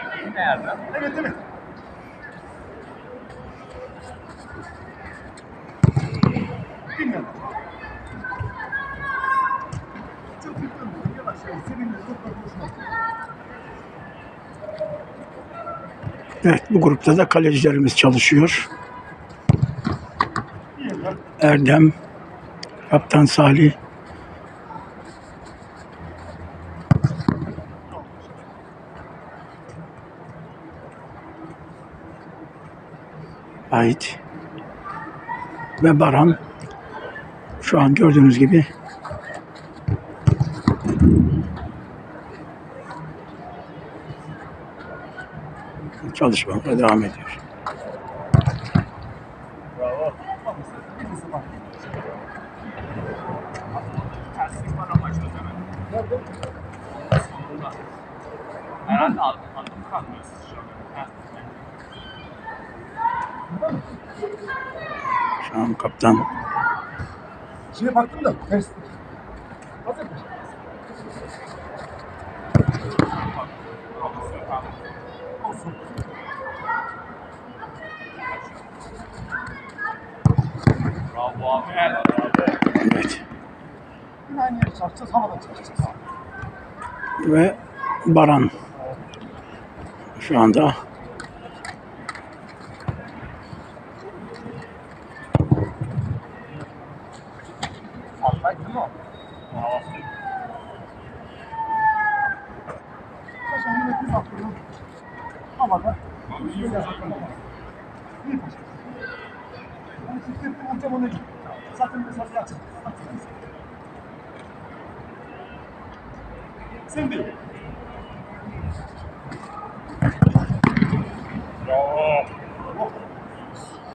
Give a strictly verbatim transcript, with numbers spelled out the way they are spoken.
Nerede? Evet evet. Bilmiyorum. Çok yıkılmıyor. Yavaş yavaş seninle topla konuşmak. Evet, bu grupta da kalecilerimiz çalışıyor. Erdem, Kaptan Salih, Ait ve Baran. Şu an gördüğünüz gibi çalışmalara devam ediyor. Bravo. Birisi bak. Terslik var ama çözemem. Nerede? Burada. Herhalde adım adım kalmıyorsunuz şu an. Ha. Şu an kaptan Şeye baktım da ters. Hazır mı? Olsun. Bravo abi. Evet. evet, Yine aynı yere çalışacağız. Havada çalışacağız. ve Baran şu anda Altay değil mi o? Bravo. Paşam yine bir baktım. Havada. İyi paşam. Ben şirketim hocam ona gitti. Zaten mesajı açın. Sen değil. Bravo. Oh.